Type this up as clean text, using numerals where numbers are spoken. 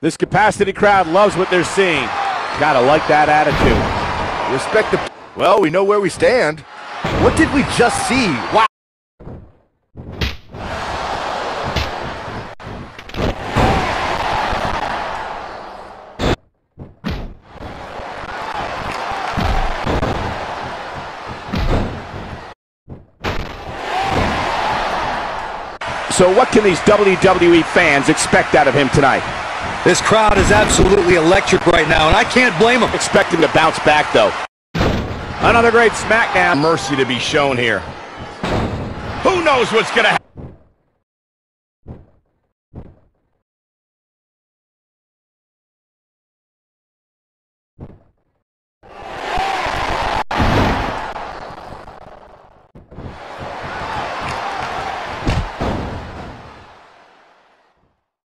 This capacity crowd loves what they're seeing. Gotta like that attitude. Respect the... Well, we know where we stand. What did we just see? Wow. So what can these WWE fans expect out of him tonight? This crowd is absolutely electric right now, and I can't blame them. Expect him to bounce back, though. Another great SmackDown. Mercy to be shown here. Who knows what's going to happen?